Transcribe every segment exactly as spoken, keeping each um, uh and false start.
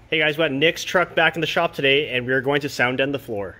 Hey guys, we got Nick's truck back in the shop today and we are going to sound deaden the floor.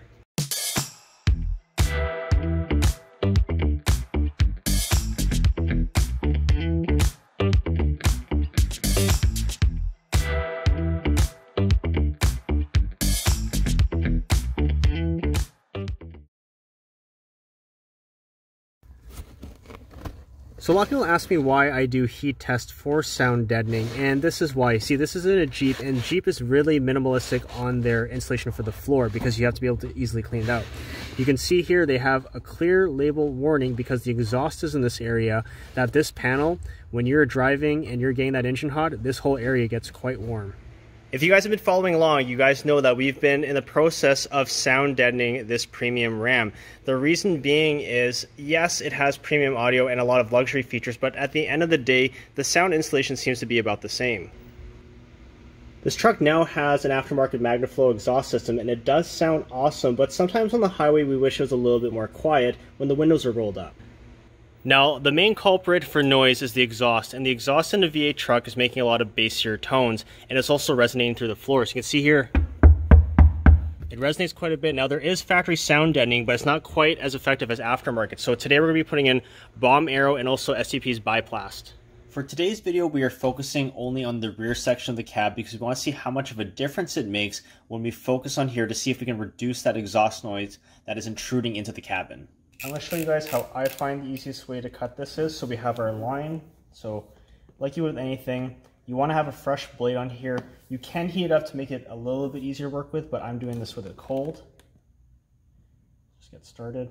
So a lot of people ask me why I do heat test for sound deadening, and this is why. See, this is in a Jeep, and Jeep is really minimalistic on their installation for the floor because you have to be able to easily clean it out. You can see here they have a clear label warning because the exhaust is in this area, that this panel, when you're driving and you're getting that engine hot, this whole area gets quite warm. If you guys have been following along, you guys know that we've been in the process of sound deadening this premium Ram. The reason being is, yes, it has premium audio and a lot of luxury features, but at the end of the day, the sound installation seems to be about the same. This truck now has an aftermarket MagnaFlow exhaust system, and it does sound awesome, but sometimes on the highway we wish it was a little bit more quiet when the windows are rolled up. Now, the main culprit for noise is the exhaust, and the exhaust in the V eight truck is making a lot of bassier tones, and it's also resonating through the floor. So you can see here, it resonates quite a bit. Now, there is factory sound deadening, but it's not quite as effective as aftermarket. So today we're going to be putting in BOMB Aero and also S T P's Biplast. For today's video, we are focusing only on the rear section of the cab because we want to see how much of a difference it makes when we focus on here to see if we can reduce that exhaust noise that is intruding into the cabin. I'm going to show you guys how I find the easiest way to cut this is. So we have our line. So like you would with anything, you want to have a fresh blade on here. You can heat it up to make it a little bit easier to work with, but I'm doing this with it cold. Just get started.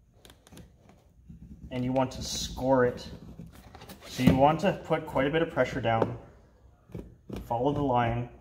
And you want to score it. So you want to put quite a bit of pressure down. Follow the line.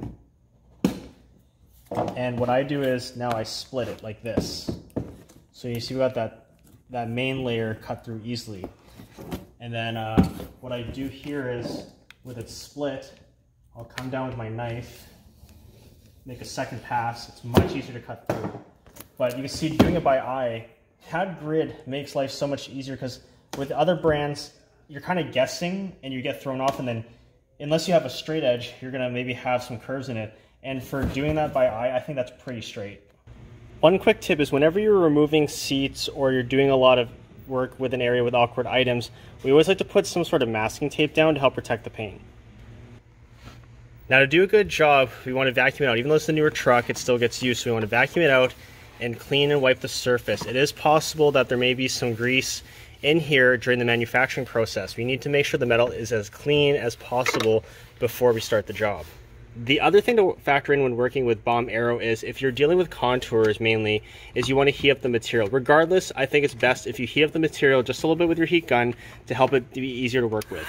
And what I do is now I split it like this. So you see we got that that main layer cut through easily. And then uh, what I do here is, with it split, I'll come down with my knife, make a second pass. It's much easier to cut through. But you can see doing it by eye, C A D grid makes life so much easier because with other brands, you're kind of guessing and you get thrown off, and then unless you have a straight edge, you're gonna maybe have some curves in it. And for doing that by eye, I think that's pretty straight. One quick tip is whenever you're removing seats or you're doing a lot of work with an area with awkward items, we always like to put some sort of masking tape down to help protect the paint. Now, to do a good job, we want to vacuum it out. Even though it's a newer truck, it still gets used, so we want to vacuum it out and clean and wipe the surface. It is possible that there may be some grease in here during the manufacturing process. We need to make sure the metal is as clean as possible before we start the job. The other thing to factor in when working with BOMB Aero is if you're dealing with contours mainly, is you want to heat up the material. Regardless, I think it's best if you heat up the material just a little bit with your heat gun to help it be easier to work with.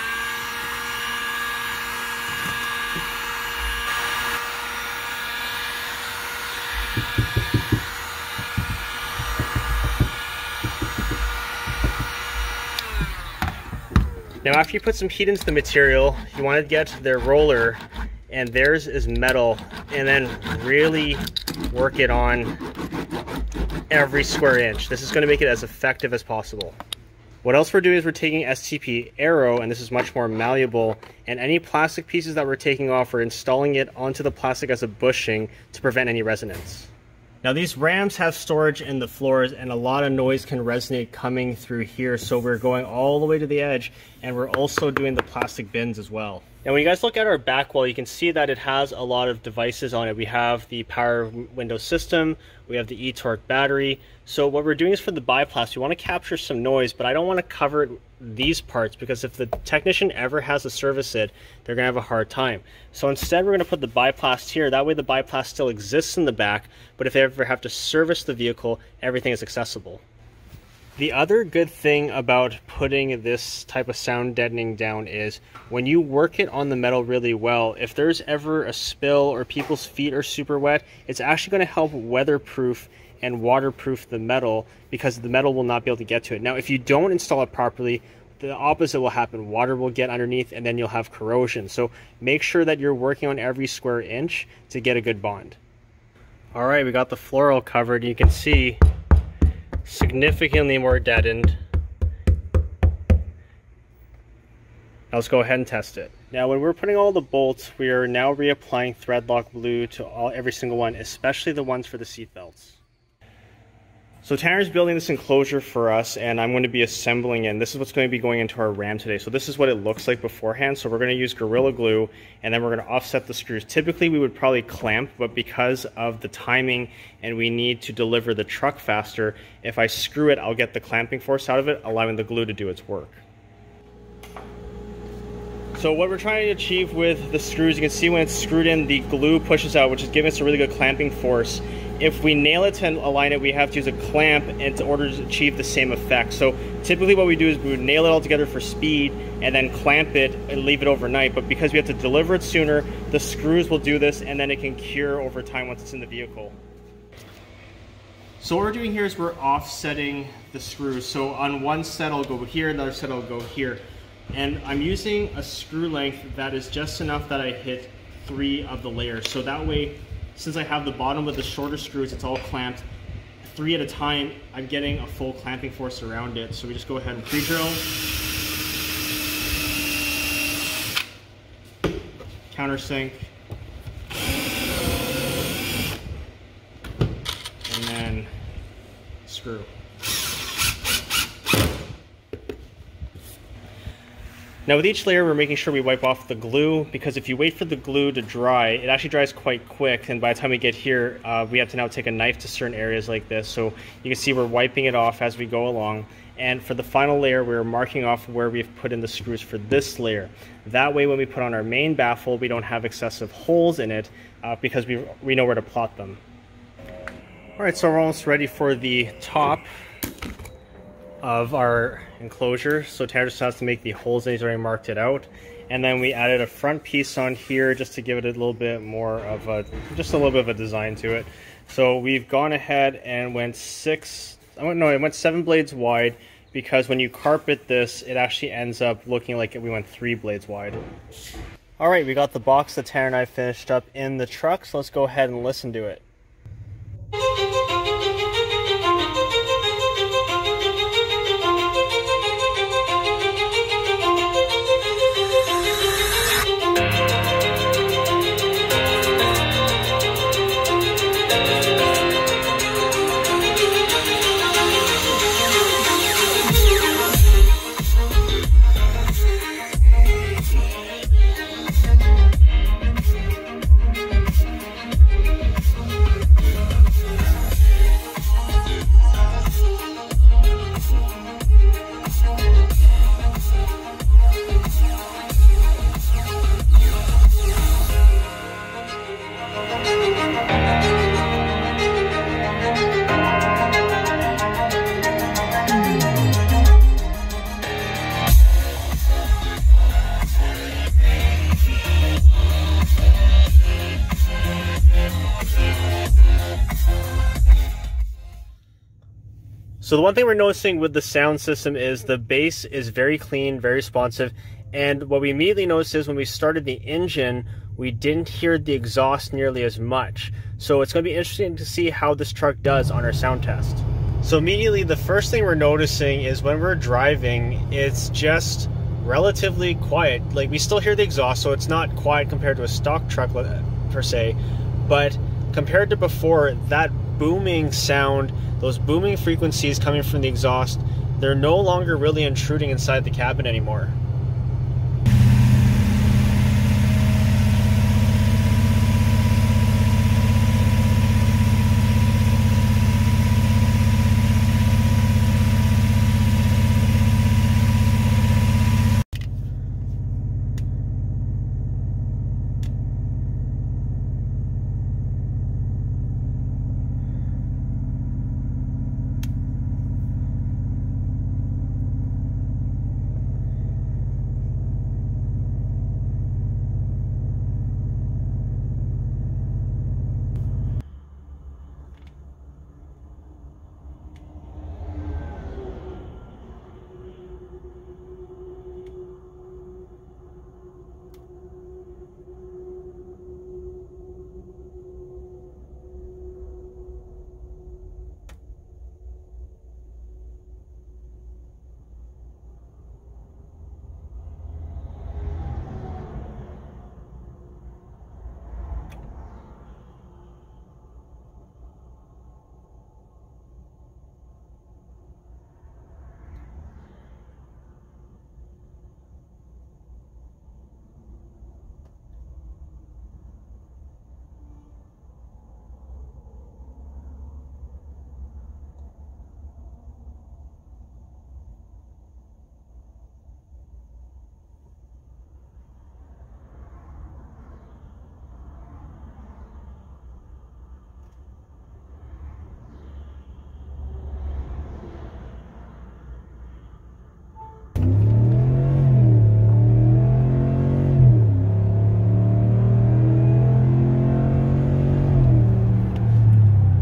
Now, after you put some heat into the material, you want to get their roller, and theirs is metal, and then really work it on every square inch. This is going to make it as effective as possible. What else we're doing is we're taking S T P Aero, and this is much more malleable, and any plastic pieces that we're taking off, we're installing it onto the plastic as a bushing to prevent any resonance. Now, these Rams have storage in the floors, and a lot of noise can resonate coming through here, so we're going all the way to the edge, and we're also doing the plastic bins as well. Now, when you guys look at our back wall, you can see that it has a lot of devices on it. We have the power window system, we have the e-torque battery. So what we're doing is for the Biplast, we want to capture some noise, but I don't want to cover these parts because if the technician ever has to service it, they're going to have a hard time. So instead, we're going to put the Biplast here. That way the Biplast still exists in the back, but if they ever have to service the vehicle, everything is accessible. The other good thing about putting this type of sound deadening down is when you work it on the metal really well, if there's ever a spill or people's feet are super wet, it's actually going to help weatherproof and waterproof the metal because the metal will not be able to get to it. Now, if you don't install it properly, the opposite will happen. Water will get underneath and then you'll have corrosion. So make sure that you're working on every square inch to get a good bond. All right, we got the floor all covered. You can see significantly more deadened. Now let's go ahead and test it. Now when we're putting all the bolts, we are now reapplying thread lock glue to all every single one, especially the ones for the seat belts. So Tanner's building this enclosure for us, and I'm going to be assembling it. And this is what's going to be going into our ram today. So this is what it looks like beforehand. So we're going to use Gorilla Glue, and then we're going to offset the screws. Typically we would probably clamp, but because of the timing and we need to deliver the truck faster, if I screw it, I'll get the clamping force out of it, allowing the glue to do its work. So what we're trying to achieve with the screws, you can see when it's screwed in, the glue pushes out, which is giving us a really good clamping force. If we nail it to align it, we have to use a clamp in order to achieve the same effect. So typically what we do is we would nail it all together for speed and then clamp it and leave it overnight. But because we have to deliver it sooner, the screws will do this, and then it can cure over time once it's in the vehicle. So what we're doing here is we're offsetting the screws. So on one set I'll go here, another set I'll go here. And I'm using a screw length that is just enough that I hit three of the layers. So that way, since I have the bottom with the shorter screws, it's all clamped three at a time, I'm getting a full clamping force around it. So we just go ahead and pre-drill, countersink, and then screw. Now with each layer, we're making sure we wipe off the glue, because if you wait for the glue to dry, it actually dries quite quick, and by the time we get here, uh, we have to now take a knife to certain areas like this. So you can see we're wiping it off as we go along. And for the final layer, we're marking off where we've put in the screws for this layer. That way when we put on our main baffle, we don't have excessive holes in it, uh, because we, we know where to plot them. All right, so we're almost ready for the top of our enclosure. So Tanner just has to make the holes, and he's already marked it out. And then we added a front piece on here just to give it a little bit more of a, just a little bit of a design to it. So we've gone ahead and went six, I don't know, it went seven blades wide, because when you carpet this, it actually ends up looking like we went three blades wide. All right, we got the box that Tanner and I finished up in the truck, so let's go ahead and listen to it. So the one thing we're noticing with the sound system is the bass is very clean, very responsive, and what we immediately noticed is when we started the engine, we didn't hear the exhaust nearly as much. So it's going to be interesting to see how this truck does on our sound test. So immediately the first thing we're noticing is when we're driving, it's just relatively quiet. Like, we still hear the exhaust, so it's not quiet compared to a stock truck per se, but compared to before, that booming sound, those booming frequencies coming from the exhaust, they're no longer really intruding inside the cabin anymore.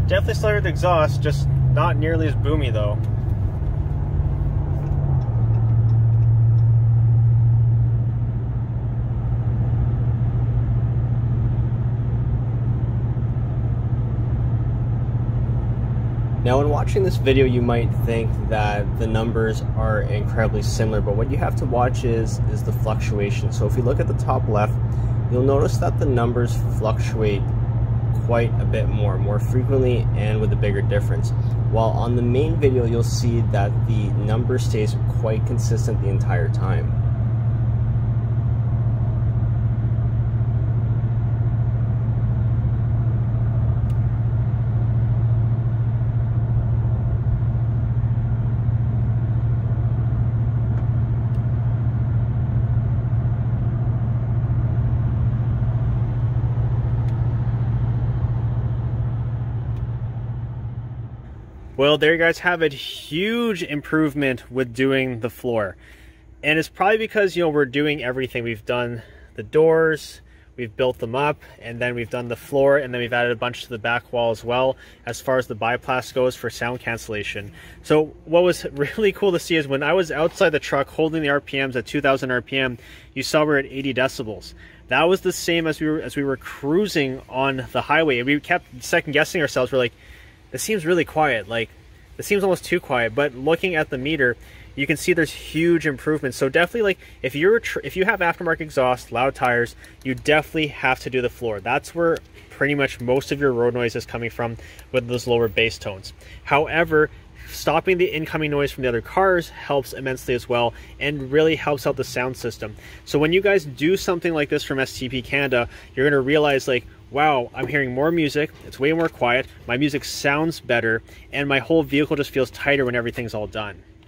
Definitely still hear the exhaust, just not nearly as boomy though. Now, when watching this video, you might think that the numbers are incredibly similar, but what you have to watch is, is the fluctuation. So if you look at the top left, you'll notice that the numbers fluctuate quite a bit more, more frequently and with a bigger difference. While on the main video, you'll see that the number stays quite consistent the entire time. Well, there you guys have it. Huge improvement with doing the floor. And it's probably because, you know, we're doing everything. We've done the doors, we've built them up, and then we've done the floor, and then we've added a bunch to the back wall as well, as far as the biplast goes for sound cancellation. So what was really cool to see is when I was outside the truck holding the R P Ms at two thousand R P M, you saw we're at eighty decibels. That was the same as we were as we were cruising on the highway. We kept second guessing ourselves. We're like, this seems really quiet, like this seems almost too quiet. But looking at the meter, you can see there's huge improvements. So definitely, like if you're tr if you have aftermarket exhaust, loud tires, you definitely have to do the floor. That's where pretty much most of your road noise is coming from with those lower bass tones. However, stopping the incoming noise from the other cars helps immensely as well, and really helps out the sound system. So when you guys do something like this from S T P Canada, you're going to realize, like, wow, I'm hearing more music, it's way more quiet, my music sounds better, and my whole vehicle just feels tighter when everything's all done.